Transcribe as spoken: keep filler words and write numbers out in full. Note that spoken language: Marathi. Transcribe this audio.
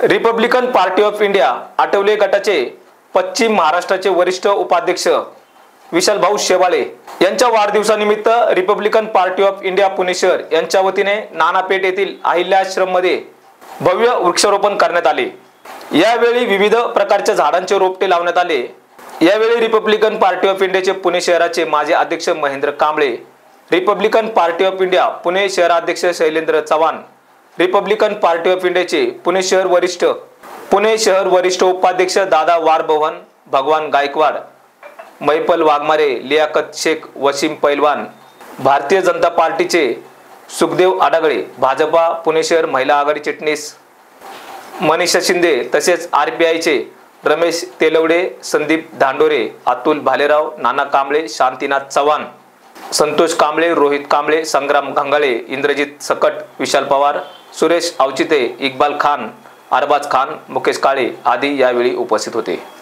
Republican Party of India Athawale गटाचे पश्चिम महाराष्ट्राचे वरिष्ठ उपाध्यक्ष विशाल भाऊ शेवाळे यांच्या वाढदिवसानिमित्त Republican Party of India Pune शहर यांच्या वतीने नानापेठ येथील अहिल्या आश्रम मध्ये भव्य वृक्षारोपण करण्यात आले। यावेळी विविध प्रकारच्या झाडांचे रोपटे लावण्यात आले। यावेळी रिपब्लिकन पार्टी ऑफ इंडियाचे पुणे शहराचे माजी अध्यक्ष Mahendra Kamble, Republican Party of India Pune शहराध्यक्ष Shailendra Chavan, Republican Party of इंडियाचे पुणे शहर वरिष्ठ पुणे शहर वरिष्ठ उपाध्यक्ष दादा वारभवन भगवान गायकवाड, मैपल वाघमारे, लियाकत शेख, वसीम पैलवान, भारतीय जनता पार्टीचे सुखदेव आडगळे, भाजपा पुणे शहर महिला आघाडी चिटणीस मनीषा शिंदे तसेच आरपीआयचे रमेश तेलवडे, संदीप धांडोरे, अतुल भालेराव, नाना कांबळे, शांतीनाथ चव्हाण, संतोष कांबळे, रोहित कांबळे, संग्राम घंगाळे, इंद्रजित सकट, विशाल पवार, सुरेश आवचिते, इक्बाल खान, अरबाज खान, मुकेश काळे आदी यावेळी उपस्थित होते।